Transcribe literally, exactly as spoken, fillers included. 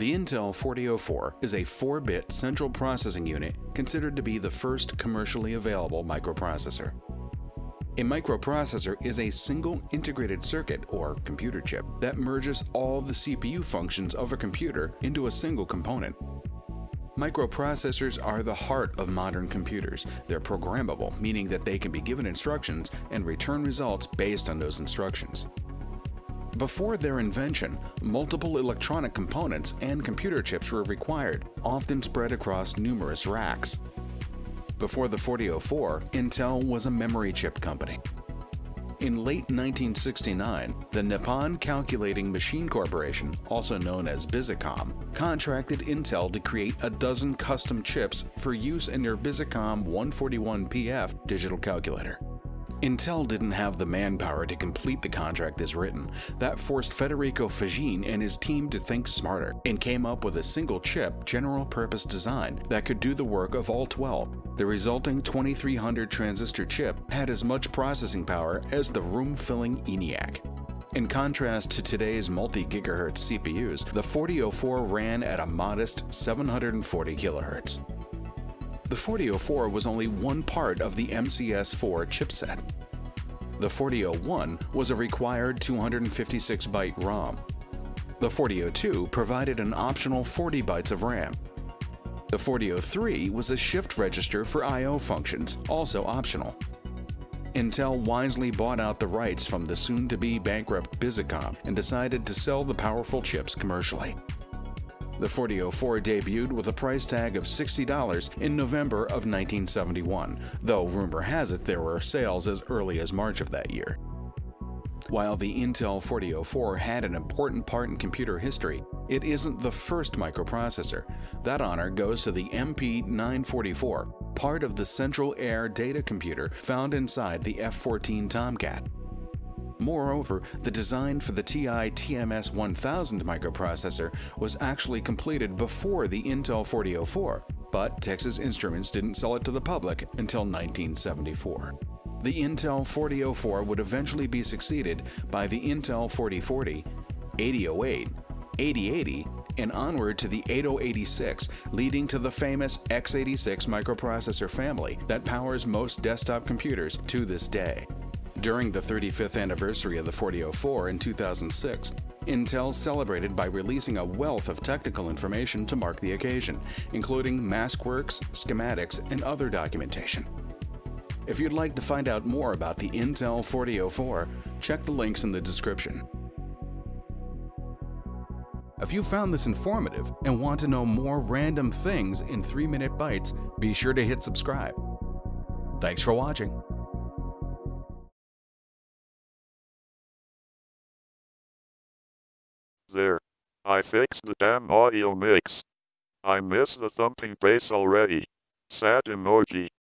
The Intel forty oh four is a four bit central processing unit considered to be the first commercially available microprocessor. A microprocessor is a single integrated circuit, or computer chip, that merges all the C P U functions of a computer into a single component. Microprocessors are the heart of modern computers. They're programmable, meaning that they can be given instructions and return results based on those instructions. Before their invention, multiple electronic components and computer chips were required, often spread across numerous racks. Before the forty oh four, Intel was a memory chip company. In late nineteen sixty-nine, the Nippon Calculating Machine Corporation, also known as Bizicom, contracted Intel to create a dozen custom chips for use in their Bizicom one forty-one P F digital calculator. Intel didn't have the manpower to complete the contract as written. That forced Federico Faggin and his team to think smarter and came up with a single chip, general-purpose design that could do the work of all twelve. The resulting twenty-three hundred transistor chip had as much processing power as the room-filling ENIAC. In contrast to today's multi-gigahertz C P Us, the forty oh four ran at a modest seven hundred forty kilohertz. The forty oh four was only one part of the M C S four chipset. The forty oh one was a required two hundred fifty-six byte ROM. The forty oh two provided an optional forty bytes of RAM. The forty oh three was a shift register for I O functions, also optional. Intel wisely bought out the rights from the soon-to-be bankrupt Bizicom and decided to sell the powerful chips commercially. The forty oh four debuted with a price tag of sixty dollars in November of nineteen seventy-one, though rumor has it there were sales as early as March of that year. While the Intel forty oh four had an important part in computer history, it isn't the first microprocessor. That honor goes to the M P nine forty-four, part of the Central Air Data Computer found inside the F fourteen Tomcat. Moreover, the design for the T I T M S one thousand microprocessor was actually completed before the Intel forty oh four, but Texas Instruments didn't sell it to the public until nineteen seventy-four. The Intel forty oh four would eventually be succeeded by the Intel forty forty, eighty oh eight, eighty eighty, and onward to the eighty eighty-six, leading to the famous x eighty-six microprocessor family that powers most desktop computers to this day. During the thirty-fifth anniversary of the forty oh four in two thousand six, Intel celebrated by releasing a wealth of technical information to mark the occasion, including mask works, schematics, and other documentation. If you'd like to find out more about the Intel forty oh four, check the links in the description. If you found this informative and want to know more random things in three minute bites, be sure to hit subscribe. Thanks for watching. There. I fixed the damn audio mix. I miss the thumping bass already. Sad emoji.